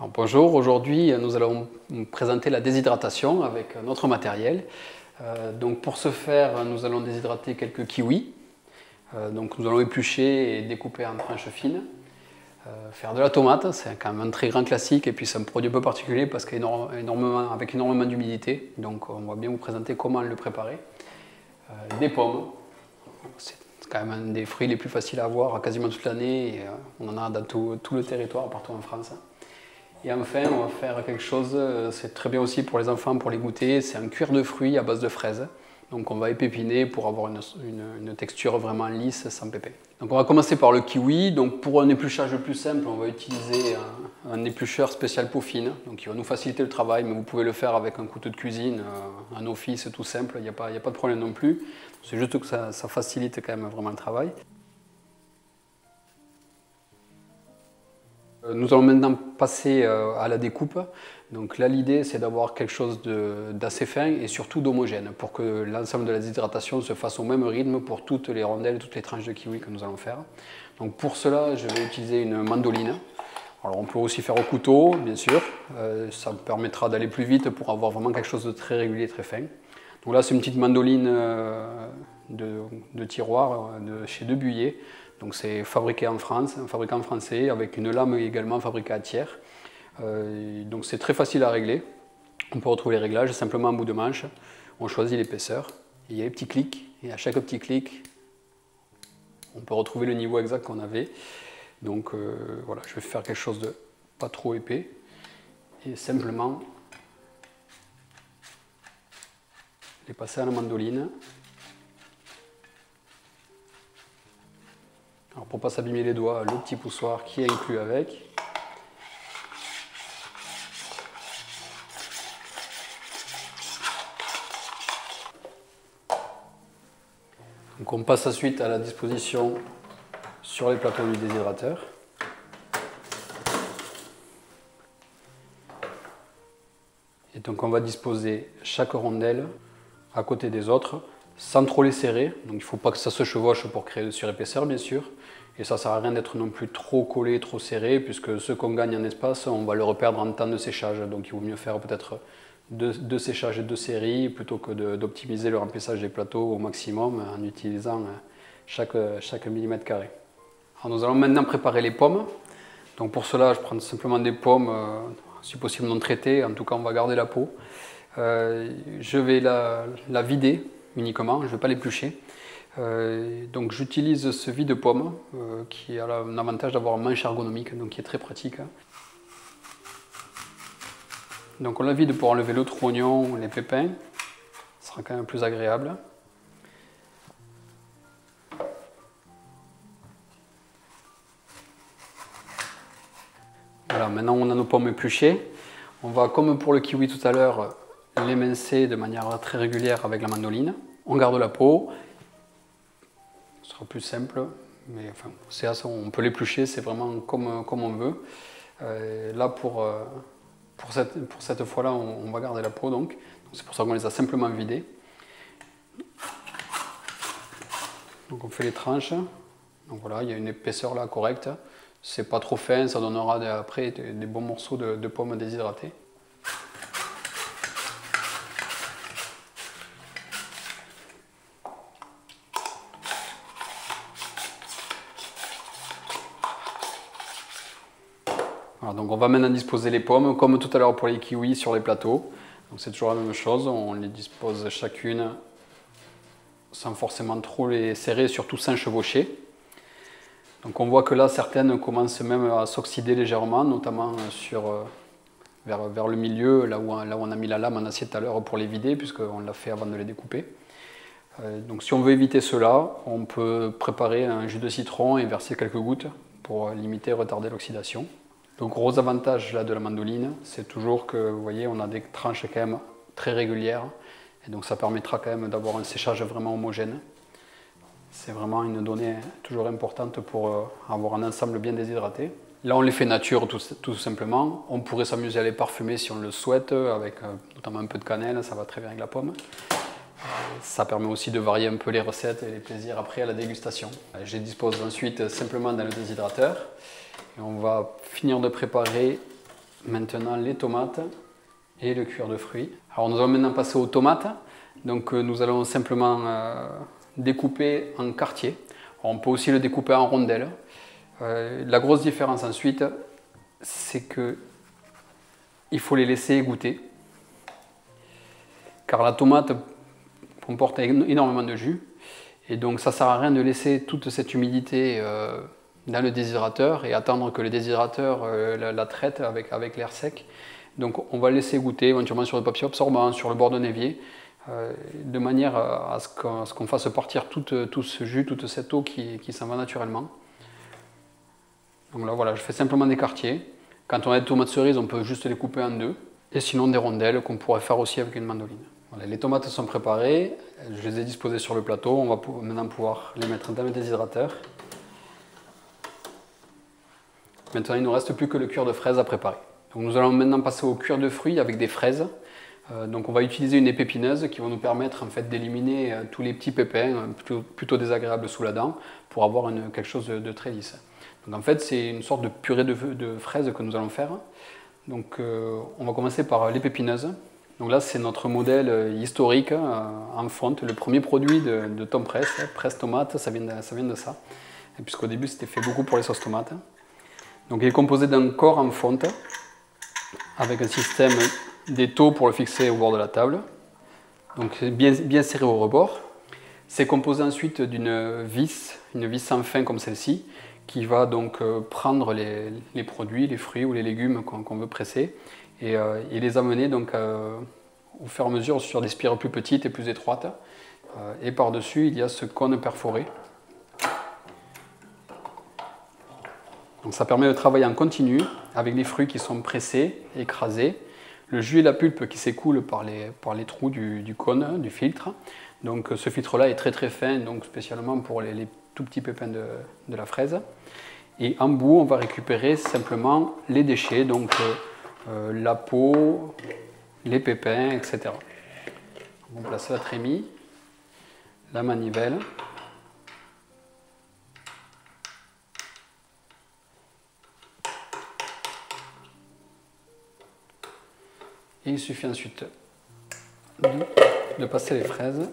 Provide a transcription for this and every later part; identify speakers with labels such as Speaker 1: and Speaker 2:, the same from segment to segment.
Speaker 1: Alors, bonjour, aujourd'hui nous allons présenter la déshydratation avec notre matériel. Donc pour ce faire, nous allons déshydrater quelques kiwis. Donc nous allons éplucher et découper en tranches fines. Faire de la tomate, c'est quand même un très grand classique et puis c'est un produit un peu particulier parce qu'il avec énormément d'humidité. Donc on va bien vous présenter comment le préparer. Des pommes, c'est quand même un des fruits les plus faciles à avoir quasiment toute l'année. On en a dans tout le territoire, partout en France. Et enfin, on va faire quelque chose, c'est très bien aussi pour les enfants, pour les goûter, c'est un cuir de fruits à base de fraises. Donc on va épépiner pour avoir une texture vraiment lisse, sans pépins. Donc on va commencer par le kiwi. Donc pour un épluchage plus simple, on va utiliser un éplucheur spécial peau fine. Donc il va nous faciliter le travail, mais vous pouvez le faire avec un couteau de cuisine, un office tout simple, il n'y a pas de problème non plus. C'est juste que ça facilite quand même vraiment le travail. Nous allons maintenant passer à la découpe. Donc là, l'idée, c'est d'avoir quelque chose d'assez fin et surtout d'homogène pour que l'ensemble de la déshydratation se fasse au même rythme pour toutes les rondelles, toutes les tranches de kiwi que nous allons faire. Donc pour cela, je vais utiliser une mandoline. Alors on peut aussi faire au couteau, bien sûr. Ça me permettra d'aller plus vite pour avoir vraiment quelque chose de très régulier, très fin. Donc là, c'est une petite mandoline de tiroir de chez Debuyer. Donc c'est fabriqué en France, un fabricant français, avec une lame également fabriquée à Thiers. Donc c'est très facile à régler. On peut retrouver les réglages simplement en bout de manche. On choisit l'épaisseur. Il y a les petits clics, et à chaque petit clic, on peut retrouver le niveau exact qu'on avait. Donc voilà, je vais faire quelque chose de pas trop épais. Et simplement les passer à la mandoline. Alors pour ne pas s'abîmer les doigts, le petit poussoir qui est inclus avec. Donc on passe ensuite à la disposition sur les plateaux du déshydrateur. Et donc on va disposer chaque rondelle à côté des autres, sans trop les serrer. Donc il ne faut pas que ça se chevauche pour créer de surépaisseur, bien sûr. Et ça ne sert à rien d'être non plus trop collé, trop serré, puisque ce qu'on gagne en espace, on va le reperdre en temps de séchage. Donc il vaut mieux faire peut-être deux séchages et deux séries, plutôt que d'optimiser le remplissage des plateaux au maximum en utilisant chaque millimètre carré. Alors nous allons maintenant préparer les pommes. Donc pour cela, je prends simplement des pommes, si possible non traitées. En tout cas, on va garder la peau. Je vais la vider uniquement, je ne vais pas l'éplucher. Donc j'utilise ce vide-pomme qui a l'avantage d'avoir un manche ergonomique, donc qui est très pratique. Donc on la vide pour enlever le trognon, les pépins, ce sera quand même plus agréable. Voilà, maintenant on a nos pommes épluchées. On va, comme pour le kiwi tout à l'heure, l'émincer de manière très régulière avec la mandoline. On garde la peau. Ce sera plus simple, mais enfin, on peut l'éplucher, c'est vraiment comme on veut. Là, pour cette fois-là, on va garder la peau, donc c'est pour ça qu'on les a simplement vidés. Donc on fait les tranches. Donc voilà, il y a une épaisseur là correcte. C'est pas trop fin, ça donnera après des bons morceaux de pommes déshydratées. Voilà, donc on va maintenant disposer les pommes, comme tout à l'heure pour les kiwis sur les plateaux. Donc c'est toujours la même chose, on les dispose chacune sans forcément trop les serrer, surtout sans chevaucher. Donc on voit que là, certaines commencent même à s'oxyder légèrement, notamment vers le milieu, là où on a mis la lame en acier tout à l'heure pour les vider, puisqu'on l'a fait avant de les découper. Donc si on veut éviter cela, on peut préparer un jus de citron et verser quelques gouttes pour limiter et retarder l'oxydation. Le gros avantage là, de la mandoline, c'est toujours que vous voyez, on a des tranches quand même très régulières, et donc ça permettra quand même d'avoir un séchage vraiment homogène. C'est vraiment une donnée toujours importante pour avoir un ensemble bien déshydraté. Là, on les fait nature tout simplement. On pourrait s'amuser à les parfumer si on le souhaite, avec notamment un peu de cannelle, ça va très bien avec la pomme. Ça permet aussi de varier un peu les recettes et les plaisirs après à la dégustation. Je les dispose ensuite simplement dans le déshydrateur. Et on va finir de préparer maintenant les tomates et le cuir de fruits. Alors nous allons maintenant passer aux tomates. Donc nous allons simplement découper en quartiers. On peut aussi le découper en rondelles. La grosse différence ensuite, c'est que il faut les laisser égoutter. Car la tomate comporte énormément de jus. Et donc ça ne sert à rien de laisser toute cette humidité dans le déshydrateur et attendre que le déshydrateur la traite avec l'air sec. Donc on va le laisser égoutter éventuellement sur le papier absorbant, sur le bord d'un évier, de manière à ce qu'on fasse partir tout ce jus, toute cette eau qui s'en va naturellement. Donc là voilà, je fais simplement des quartiers. Quand on a des tomates cerises, on peut juste les couper en deux. Et sinon des rondelles qu'on pourrait faire aussi avec une mandoline. Voilà, les tomates sont préparées, je les ai disposées sur le plateau. On va maintenant pouvoir les mettre dans le déshydrateur. Maintenant il ne nous reste plus que le cuir de fraises à préparer. Donc nous allons maintenant passer au cuir de fruits avec des fraises. Donc on va utiliser une épineuse qui va nous permettre en fait d'éliminer tous les petits pépins plutôt désagréables sous la dent pour avoir quelque chose de très lisse. Donc en fait c'est une sorte de purée de fraises que nous allons faire. Donc on va commencer par l'épépineuse. Donc là c'est notre modèle historique en fonte, le premier produit de Tom Press, Press Tomate, ça vient de ça. Puisqu'au début c'était fait beaucoup pour les sauces tomates. Donc il est composé d'un corps en fonte avec un système d'étau pour le fixer au bord de la table. Donc bien serré au rebord. C'est composé ensuite d'une vis sans fin comme celle-ci, qui va donc prendre les produits, les fruits ou les légumes qu'on veut presser et les amener donc au fur et à mesure sur des spirales plus petites et plus étroites. Et par-dessus, il y a ce cône perforé. Donc ça permet de travailler en continu avec les fruits qui sont pressés, écrasés, le jus et la pulpe qui s'écoulent par les trous du cône, du filtre. Donc ce filtre-là est très très fin, donc spécialement pour les tout petits pépins de la fraise. Et en bout, on va récupérer simplement les déchets, donc la peau, les pépins, etc. On va placer la trémie, la manivelle. Et il suffit ensuite de passer les fraises.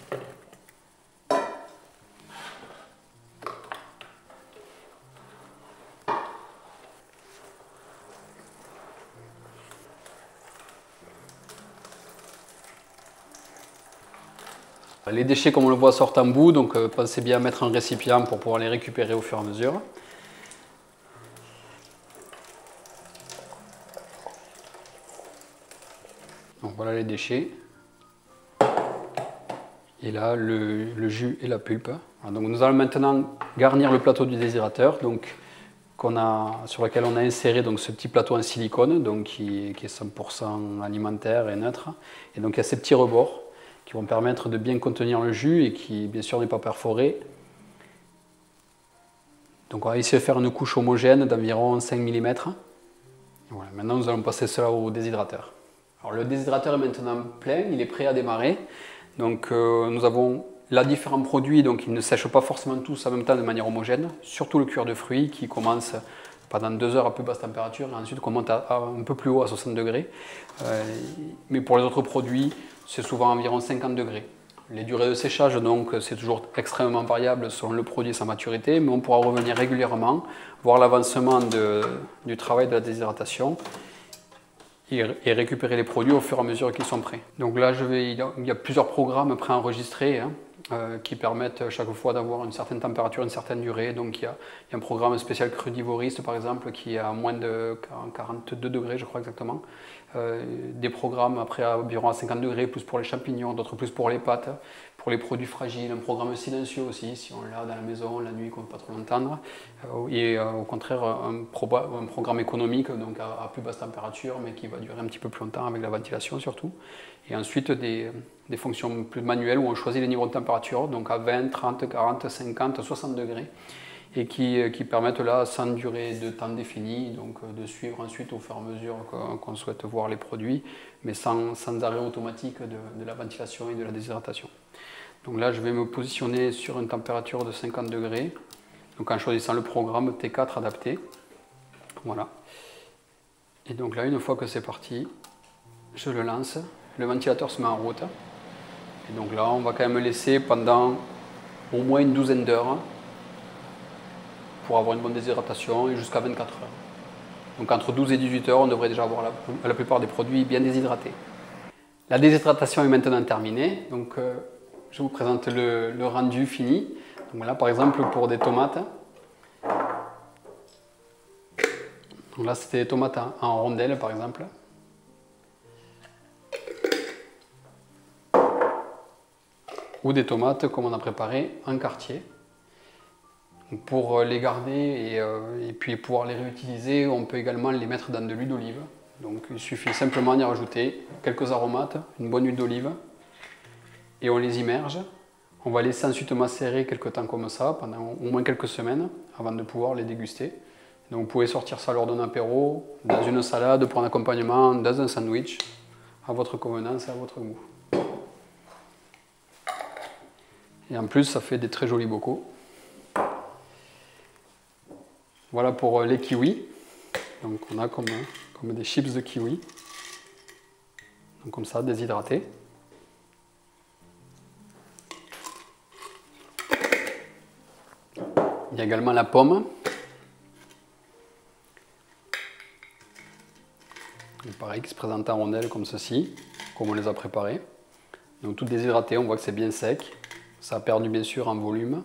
Speaker 1: Les déchets, comme on le voit, sortent en bout, donc pensez bien à mettre un récipient pour pouvoir les récupérer au fur et à mesure. Donc voilà les déchets. Et là, le jus et la pulpe. Voilà, donc nous allons maintenant garnir le plateau du déshydrateur, donc, sur lequel on a inséré donc, ce petit plateau en silicone, donc, qui est 100% alimentaire et neutre. Et donc il y a ces petits rebords qui vont permettre de bien contenir le jus et qui bien sûr n'est pas perforé. Donc on va essayer de faire une couche homogène d'environ 5 mm. Voilà, maintenant nous allons passer cela au déshydrateur. Alors le déshydrateur est maintenant plein, il est prêt à démarrer. Donc nous avons là différents produits, donc ils ne sèchent pas forcément tous en même temps de manière homogène. Surtout le cuir de fruits qui commence pendant 2 heures à plus basse température et ensuite qu'on monte un peu plus haut à 60 degrés. Mais pour les autres produits, c'est souvent environ 50 degrés. Les durées de séchage, donc, c'est toujours extrêmement variable selon le produit et sa maturité, mais on pourra revenir régulièrement, voir l'avancement du travail de la déshydratation et récupérer les produits au fur et à mesure qu'ils sont prêts. Donc là, il y a plusieurs programmes préenregistrés qui permettent chaque fois d'avoir une certaine température, une certaine durée. Donc il y a un programme spécial crudivoriste par exemple qui est à moins de 42 degrés, je crois exactement. Des programmes après environ à 50 degrés, plus pour les champignons, d'autres plus pour les pâtes, pour les produits fragiles, un programme silencieux aussi, si on l'a dans la maison, la nuit, qu'on ne peut pas trop l'entendre. Et au contraire, un programme économique, donc à plus basse température, mais qui va durer un petit peu plus longtemps avec la ventilation surtout. Et ensuite des fonctions plus manuelles où on choisit les niveaux de température, donc à 20, 30, 40, 50, 60 degrés. Et qui permettent là, sans durée de temps définie, donc de suivre ensuite au fur et à mesure qu'on souhaite voir les produits, mais sans arrêt automatique de la ventilation et de la déshydratation. Donc là, je vais me positionner sur une température de 50 degrés, donc en choisissant le programme T4 adapté. Voilà. Et donc là, une fois que c'est parti, je le lance, le ventilateur se met en route. Et donc là, on va quand même laisser pendant au moins une douzaine d'heures pour avoir une bonne déshydratation et jusqu'à 24 heures. Donc entre 12 et 18 heures, on devrait déjà avoir la plupart des produits bien déshydratés. La déshydratation est maintenant terminée, donc je vous présente le rendu fini. Donc là, par exemple, pour des tomates, donc là c'était des tomates en rondelles par exemple. Ou des tomates comme on a préparé en quartier. Donc pour les garder et puis pouvoir les réutiliser, on peut également les mettre dans de l'huile d'olive. Donc il suffit simplement d'y rajouter quelques aromates, une bonne huile d'olive et on les immerge. On va laisser ensuite macérer quelques temps comme ça, pendant au moins quelques semaines, avant de pouvoir les déguster. Donc vous pouvez sortir ça lors d'un apéro, dans une salade, pour un accompagnement, dans un sandwich, à votre convenance et à votre goût. Et en plus, ça fait des très jolis bocaux. Voilà pour les kiwis. Donc on a comme des chips de kiwi. Donc comme ça, déshydratés. Il y a également la pomme. Et pareil, qui se présente en rondelles comme ceci, comme on les a préparées. Donc tout déshydraté, on voit que c'est bien sec. Ça a perdu bien sûr en volume.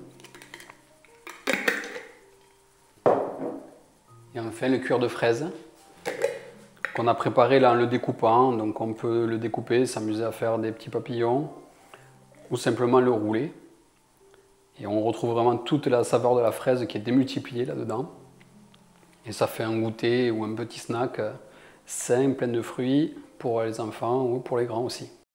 Speaker 1: Et enfin le cuir de fraise qu'on a préparé là en le découpant. Donc on peut le découper, s'amuser à faire des petits papillons ou simplement le rouler. Et on retrouve vraiment toute la saveur de la fraise qui est démultipliée là-dedans. Et ça fait un goûter ou un petit snack sain, plein de fruits pour les enfants ou pour les grands aussi.